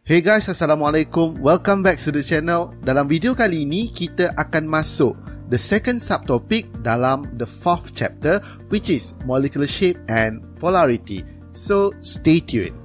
Hey guys, Assalamualaikum. Welcome back to the channel. Dalam video kali ini, kita akan masuk the second subtopic dalam the fourth chapter, which is molecular shape and polarity. So, stay tuned.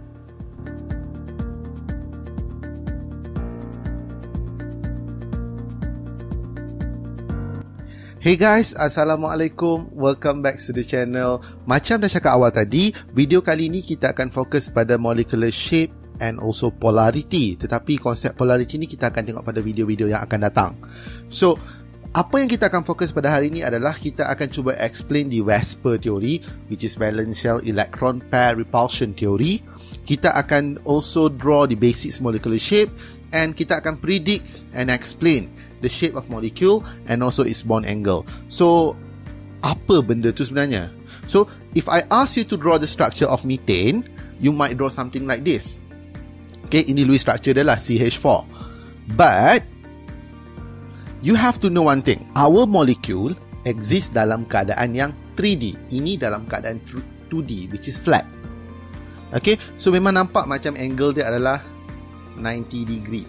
Hey guys, Assalamualaikum. Welcome back to the channel. Macam dah cakap awal tadi, video kali ini kita akan fokus pada molecular shape and also polarity. Tetapi konsep polarity ni kita akan tengok pada video-video yang akan datang. So, apa yang kita akan fokus pada hari ini adalah kita akan cuba explain di VSEPR theory, which is valence shell electron pair repulsion theory. Kita akan also draw the basics molecular shape and kita akan predict and explain the shape of molecule and also its bond angle. So, apa benda tu sebenarnya? So, if I ask you to draw the structure of methane, you might draw something like this. Okay, ini Lewis structure dia lah, CH4. But you have to know one thing. Our molecule exists dalam keadaan yang 3D. Ini dalam keadaan 2D, which is flat. Okay, so memang nampak macam angle dia adalah 90 degree.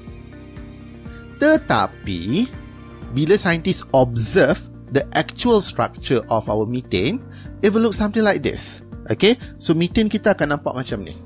Tetapi bila scientists observe the actual structure of our methane, it will look something like this. Okay, so methane kita akan nampak macam ni.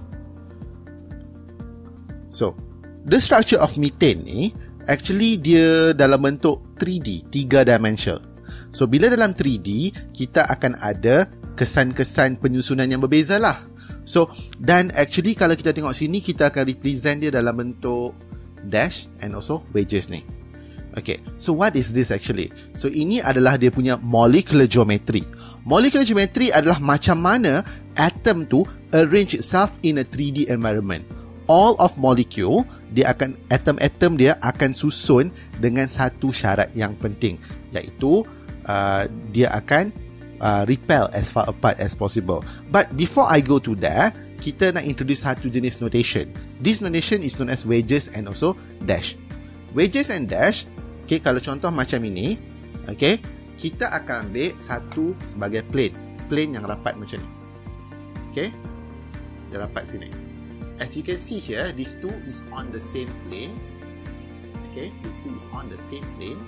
So, the structure of methane ni actually dia dalam bentuk 3D, 3 dimensional. So, bila dalam 3D, kita akan ada kesan-kesan penyusunan yang berbeza lah. So, dan actually kalau kita tengok sini, kita akan represent dia dalam bentuk dash and also wedges ni. Okay, so what is this actually? So, ini adalah dia punya molecular geometry. Molecular geometry adalah macam mana atom tu arrange itself in a 3D environment. All of molecule, dia akan atom-atom dia akan susun dengan satu syarat yang penting, iaitu dia akan repel as far apart as possible. But before I go to there, kita nak introduce satu jenis notation. This notation is known as wedges and also dash. Wedges and dash, okay, kalau contoh macam ini, okay, kita akan ambil satu sebagai plane yang rapat macam ni. Okay, dia rapat sini. As you can see here, these two is on the same plane. Okay, these two is on the same plane.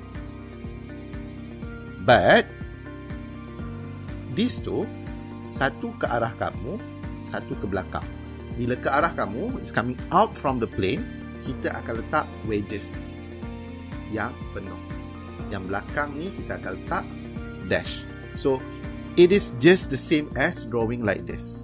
But these two, satu ke arah kamu, satu ke belakang. Bila ke arah kamu is coming out from the plane, kita akan letak wedges yang penuh. Yang belakang ni kita akan letak dash. So it is just the same as drawing like this.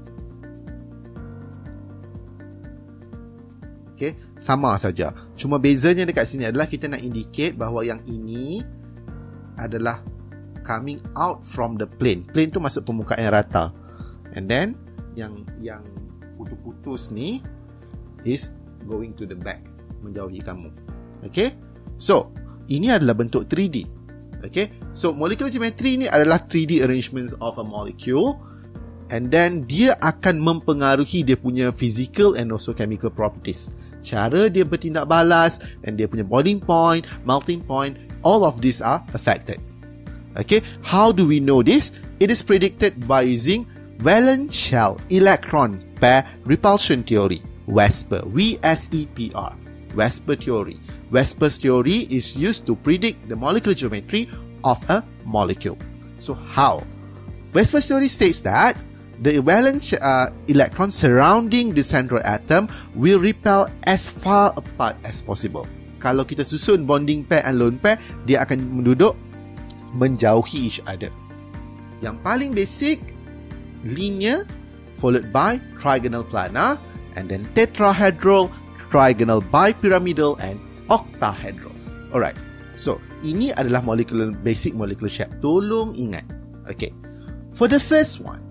Okay, sama saja. Cuma bezanya dekat sini adalah kita nak indicate bahawa yang ini adalah coming out from the plane. Plane tu masuk permukaan yang rata. And then yang putus-putus ni is going to the back, menjauhi kamu. Okay, so ini adalah bentuk 3D. Okay, so molecular geometry ni adalah 3D arrangements of a molecule. And then dia akan mempengaruhi dia punya physical and also chemical properties. Cara dia bertindak balas and dia punya boiling point, melting point, all of these are affected. Okay, how do we know this? It is predicted by using valence shell electron pair repulsion theory, VSEPR, V-S-E-P-R, VSEPR theory. VSEPR's theory is used to predict the molecular geometry of a molecule. So how? VSEPR's theory states that the valence electron surrounding the central atom will repel as far apart as possible. Kalau kita susun bonding pair and lone pair, dia akan menduduk menjauhi each other. Yang paling basic, linear followed by trigonal planar, and then tetrahedral, trigonal bipyramidal, and octahedral. Alright, so ini adalah basic molecular shape. Tolong ingat. Okay, for the first one,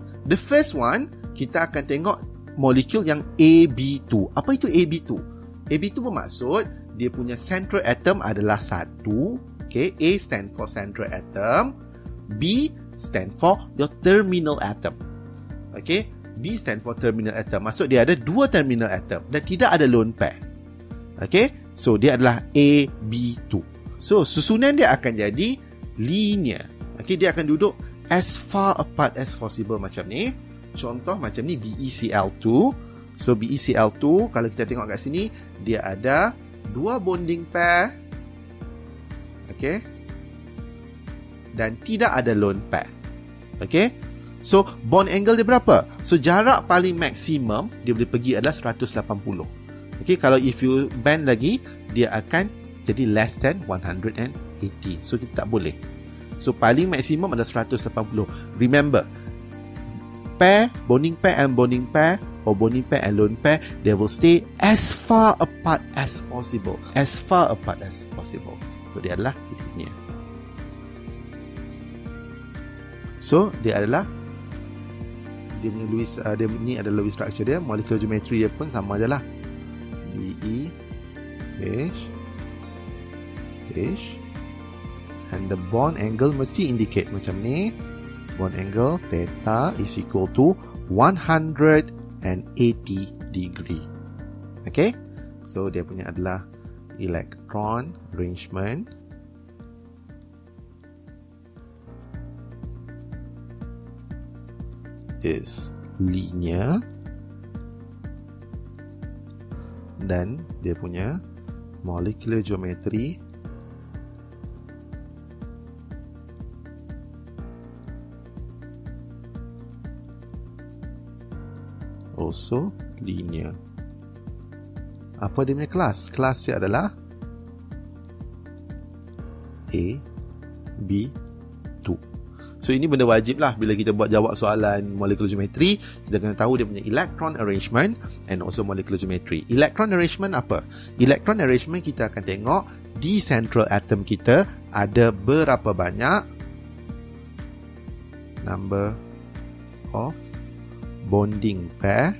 kita akan tengok molekul yang AB2. Apa itu AB2? AB2 bermaksud dia punya central atom adalah 1. Okay, A stand for central atom, B stand for your terminal atom. Okay, B stand for terminal atom. Maksud dia ada 2 terminal atom dan tidak ada lone pair. Okay, so dia adalah AB2. So susunan dia akan jadi linear. Okay, dia akan duduk as far apart as possible macam ni. Contoh macam ni BeCl2 So BeCl2, kalau kita tengok kat sini, dia ada 2 bonding pair. Okay. Dan tidak ada lone pair. Okay. So bond angle dia berapa? So jarak paling maksimum dia boleh pergi adalah 180. Okay, kalau if you bend lagi, dia akan jadi less than 180. So kita tak boleh. So paling maksimum adalah 180. Remember, pair, bonding pair and bonding pair, or bonding pair and lone pair, they will stay as far apart as possible. As far apart as possible. So dia adalah ini. So dia adalah, dia punya Lewis, dia ni adalah Lewis structure dia. Molecular geometry dia pun sama je lah. BE H, and the bond angle mesti indicate macam ni. Bond angle theta is equal to 180 degree. Okay, so dia punya adalah electron arrangement is linear, dan dia punya molecular geometry also linear. Apa dia punya kelas? Kelas dia adalah A, B, 2. So ini benda wajib lah bila kita buat jawab soalan molecular geometry. Kita kena tahu dia punya electron arrangement and also molecular geometry. Electron arrangement apa? Electron arrangement kita akan tengok di central atom kita ada berapa banyak number of bonding pair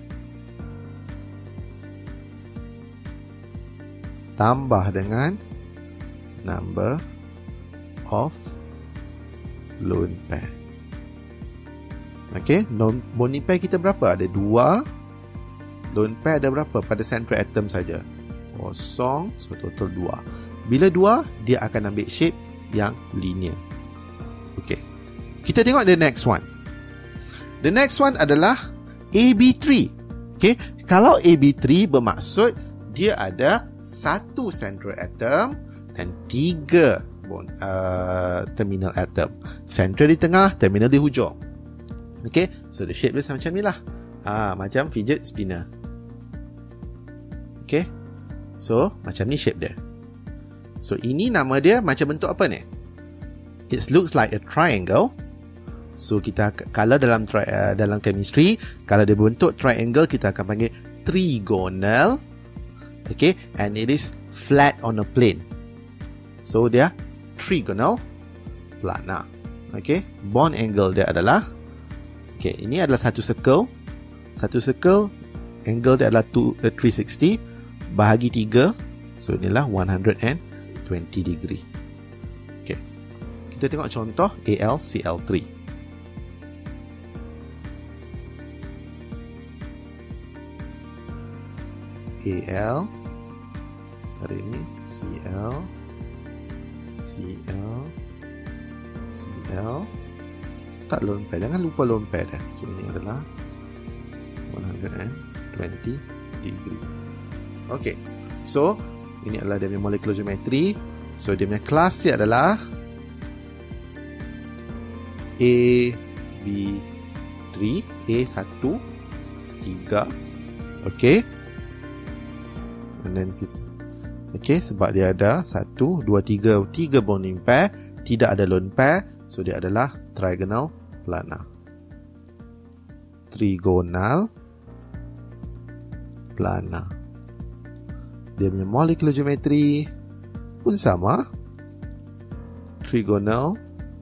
tambah dengan number of lone pair. Okay, bonding pair kita berapa? Ada 2. Lone pair ada berapa? Pada central atom saja 0, so total 2. Bila 2, dia akan ambil shape yang linear. Okay, kita tengok the next one. The next one adalah AB3. Okay, kalau AB3 bermaksud dia ada 1 central atom dan 3 terminal atom. Central di tengah, terminal di hujung. Okay, so the shape dia macam ni lah. Macam fidget spinner. Okay, so macam ni shape dia. So ini nama dia macam bentuk apa ni? It looks like a triangle. So kita, kalau dalam chemistry, kalau dia bentuk triangle, kita akan panggil trigonal. Okay, and it is flat on a plane. So dia trigonal planar. Okay, bond angle dia adalah, okay, ini adalah satu circle. Satu circle, angle dia adalah 360 bahagi 3. So inilah 120 degree. Okay, kita tengok contoh AlCl3. Al, hari ini Cl, tak lone pair, jangan lupa lone pair dah. So ini adalah 120 degree. Okay, so ini adalah dia punya molecular geometry. So dia punya kelas dia adalah AB3, A1, 3. Okay, and then kita, okay, sebab dia ada 1, 2, 3 bonding pair, tidak ada lone pair, so dia adalah trigonal planar. Trigonal planar. Dia punya molecular geometry pun sama, trigonal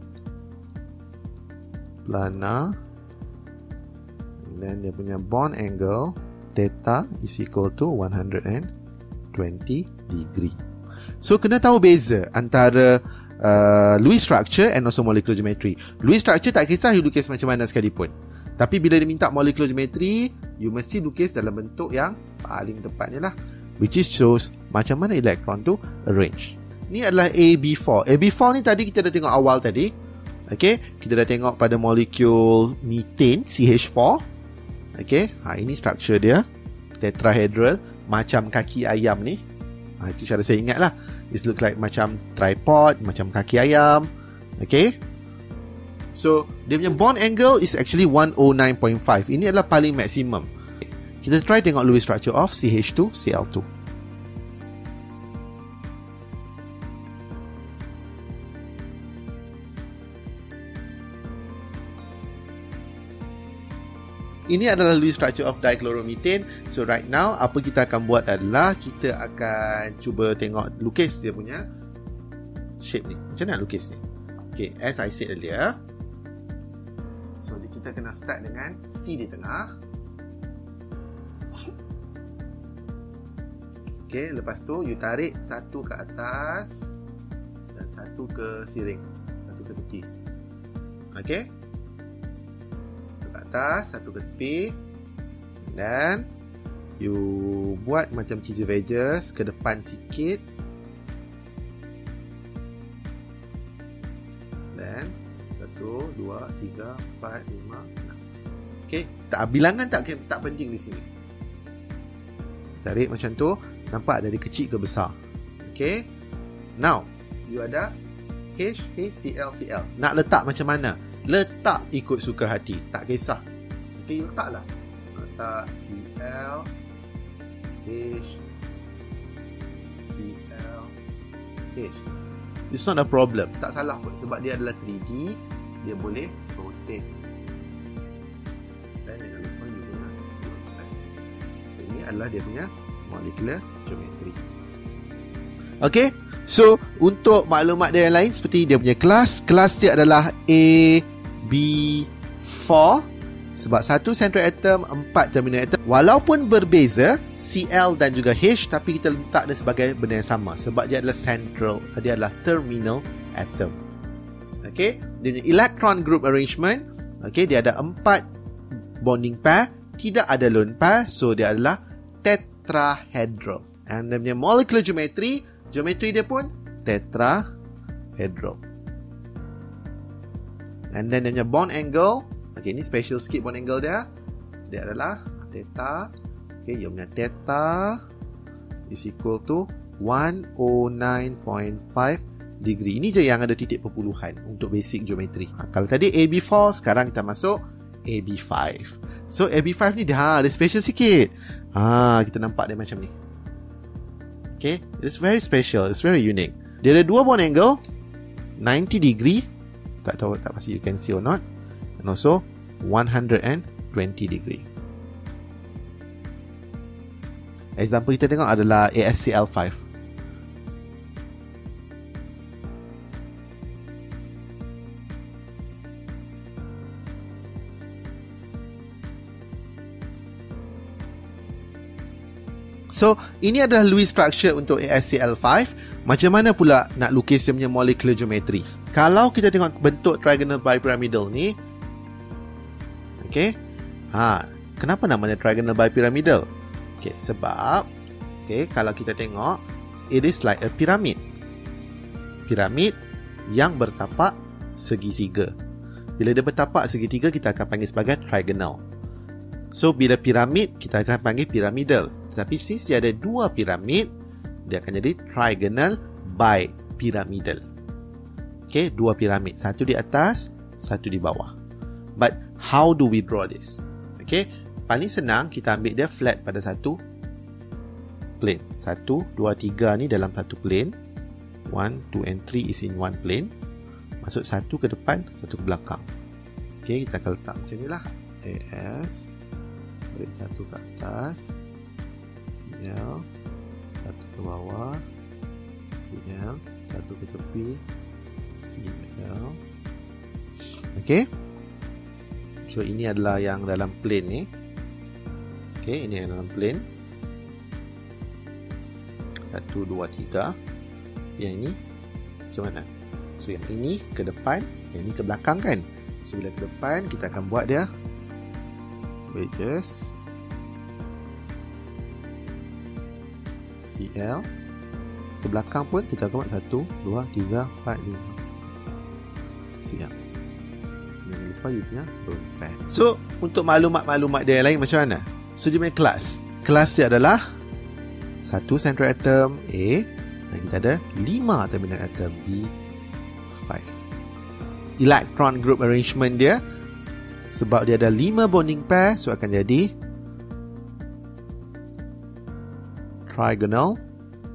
planar, dan dia punya bond angle theta is equal to 120 degree. So kena tahu beza antara Lewis structure and also molecular geometry. Lewis structure tak kisah you lukis macam mana sekalipun, tapi bila dia minta molecular geometry, you mesti lukis dalam bentuk yang paling tepatnya lah, which is shows macam mana elektron tu arrange. Ni adalah AB4. AB4 ni tadi kita dah tengok awal tadi. Okay, kita dah tengok pada molekul methane CH4. Okay, ini structure dia. tetrahedral, macam kaki ayam ni. Itu cara saya ingat lah. It looks like macam tripod, macam kaki ayam. Okay. So, dia punya bond angle is actually 109.5. Ini adalah paling maksimum. Kita try tengok Lewis structure of CH2Cl2. Ini adalah Lewis structure of dichloromethane. So right now, apa kita akan buat adalah kita akan cuba tengok lukis dia punya shape ni. Macam mana lukis ni? Okay, as I said earlier. So kita kena start dengan C di tengah. Okay, lepas tu you tarik satu ke atas dan satu ke siring, satu ke tepi. Okay, atas, satu ke tepi, dan you buat macam cheesy wedges ke depan sikit, dan 1, 2, 3, 4, 5, 6. ok, bilangan tak penting di sini. Tarik macam tu, nampak dari kecil ke besar. ok, now you ada HCl. Nak letak macam mana? Letak ikut suka hati, tak kisah. Ok, letaklah. Letak Cl, H, Cl, H. It's not a problem. Tak salah pun, sebab dia adalah 3D. Dia boleh rotate. Dan jangan lupa you guna rotate. So, ini adalah dia punya molecular geometry. Ok, so untuk maklumat dia yang lain, seperti dia punya kelas dia adalah AB4. Sebab satu central atom, 4 terminal atom. Walaupun berbeza Cl dan juga H, tapi kita letak dia sebagai benda yang sama, sebab dia adalah central, dia adalah terminal atom. Okay, dia punya electron group arrangement, okay, dia ada 4 bonding pair, tidak ada lone pair, so dia adalah tetrahedral. And dia punya molecular geometry dia pun tetrahedral. And then dia punya bond angle, okay, ni special sikit bond angle dia adalah theta. Okay, dia punya theta is equal to 109.5 degree. Ini je yang ada titik perpuluhan untuk basic geometry. Kalau tadi AB4, sekarang kita masuk AB5. So AB5 ni dia ada special sikit. Kita nampak dia macam ni. Okay, it's very special, it's very unique. Dia ada dua bond angle, 90 degree. Tak tahu, tak pasti you can see or not. And also 120 degree. Example kita tengok adalah ASCl5. So, ini adalah Lewis structure untuk ASCl5. Macam mana pula nak lukis dia punya molecular geometry? Kalau kita tengok bentuk trigonal bipyramidal ni, okay, kenapa namanya trigonal bipyramidal? Okay, sebab kalau kita tengok, it is like a pyramid. Piramid yang bertapak segitiga. Bila dia bertapak segitiga, kita akan panggil sebagai trigonal. So, bila piramid, kita akan panggil pyramidal. Tapi since dia ada dua piramid, dia akan jadi trigonal bipyramidal. Okay, dua piramid. Satu di atas, satu di bawah. But how do we draw this? Okay, paling senang kita ambil dia flat pada satu plane. 1, 2, 3 ni dalam satu plane. 1, 2 and 3 is in one plane. Masuk satu ke depan, satu ke belakang. Okay, kita akan letak macam ni lah. AS, beri satu ke atas, CL, satu ke bawah, CL, satu ke tepi, CL. Okay, so ini adalah yang dalam plane ni. Okay, ini yang dalam plane. 1, 2, 3. Yang ini macam mana? So yang ini ke depan, yang ini ke belakang kan? So bila ke depan, kita akan buat dia wedges CL. Ke belakang pun kita akan buat 1, 2, 3, 4, 5 CL. Jangan lupa you punya lone pair. So untuk maklumat-maklumat dia yang lain macam mana? So dia punya kelas kelas dia adalah satu central atom A dan kita ada 5 terminal atom B5. Electron group arrangement dia, sebab dia ada 5 bonding pair, so akan jadi trigonal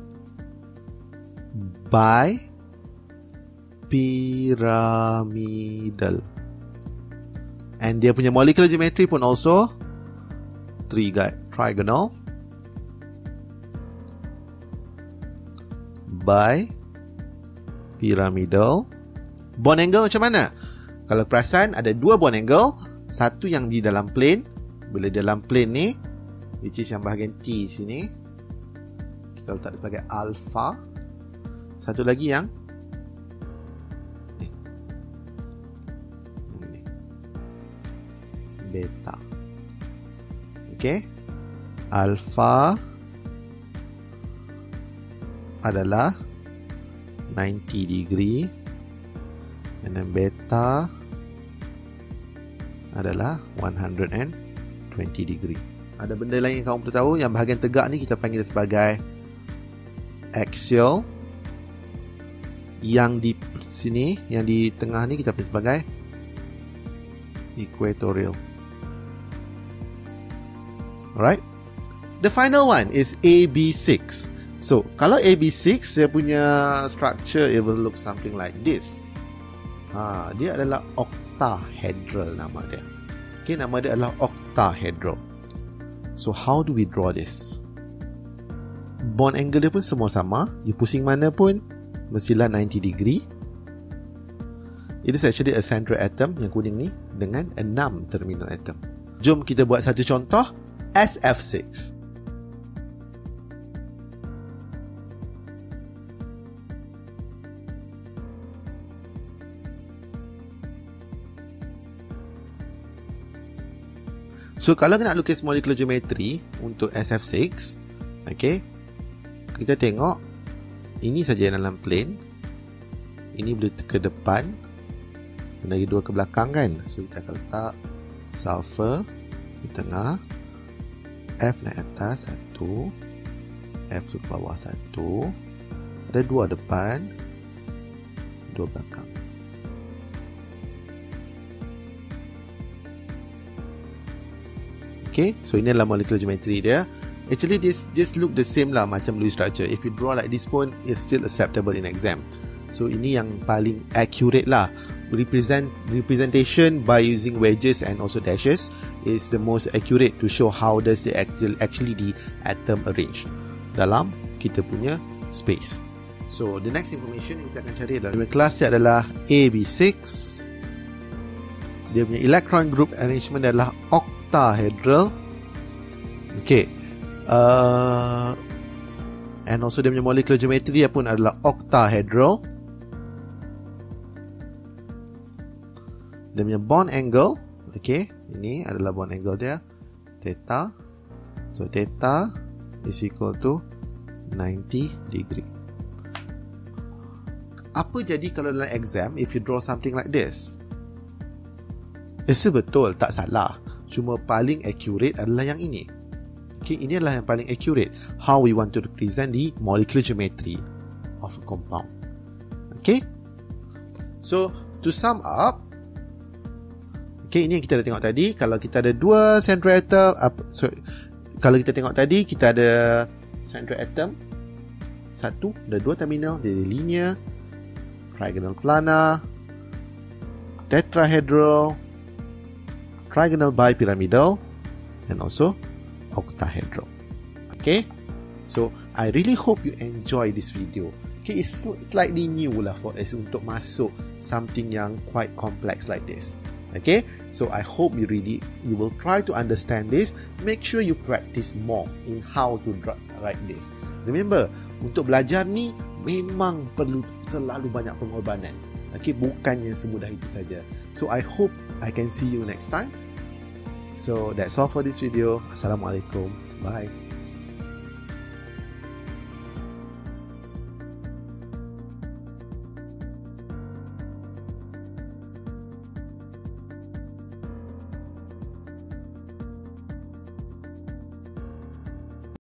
bipyramidal. And dia punya molecular geometry pun also trigonal bipyramidal. Bond angle macam mana? Kalau perasan ada 2 bond angle, satu yang di dalam plane. Bila dalam plane ni, which is yang bahagian T sini, kita letak sebagai alpha. Satu lagi yang ni, beta. Okay, alpha adalah 90 degree and then beta adalah 120 degree. Ada benda lain yang kamu perlu tahu, yang bahagian tegak ni kita panggil sebagai axial. Yang di sini, yang di tengah ni kita panggil sebagai equatorial. Alright. The final one is AB6. So, kalau AB6, dia punya structure, it will look something like this. Dia adalah octahedral nama dia. Okay, nama dia adalah octahedral. So, how do we draw this? Bond angle dia pun semua sama. You pusing mana pun, mestilah 90 degree. It is actually a central atom yang kuning ni dengan 6 terminal atom. Jom kita buat satu contoh SF6. So kalau nak lukis molecular geometry untuk SF6, okay, kita tengok ini saja dalam plane. Ini boleh ke depan dan lagi 2 ke belakang kan. So kita akan letak sulfur di tengah, F naik atas 1, F ke bawah 1, ada 2 depan, 2 belakang. Okay, so ini adalah molecular geometry dia. Actually this look the same lah macam Lewis structure. If you draw like this pun, it's still acceptable in exam. So ini yang paling accurate lah. Representation by using wedges and also dashes is the most accurate to show how does the actually the atom arrange dalam kita punya space. So the next information yang kita akan cari dalam kelas adalah AB6. Dia punya electron group arrangement adalah octahedral. Okay. And also dia punya molecular geometry dia pun adalah octahedral. Dia punya bond angle, okay, ini adalah bond angle dia, theta. So theta is equal to 90 degree. Apa jadi kalau dalam exam if you draw something like this? Betul, tak salah. Cuma paling accurate adalah yang ini. Okay, ini adalah yang paling accurate. How we want to represent the molecular geometry of a compound. Okay. So, to sum up, okay, ini yang kita dah tengok tadi. Kalau kita ada 2 central atom, kalau kita tengok tadi, kita ada central atom 1, ada 2 terminal, dia linear, trigonal planar, tetrahedral, trigonal bipyramidal, and also octahedral. Okay, so I really hope you enjoy this video. Okay, it's slightly new lah for us untuk masuk something yang quite complex like this. Okay, so I hope you will try to understand this. Make sure you practice more in how to write this. Remember, untuk belajar ni memang perlu terlalu banyak pengorbanan. Okay, bukannya semudah itu saja. So I hope I can see you next time. So that's all for this video. Assalamualaikum. Bye.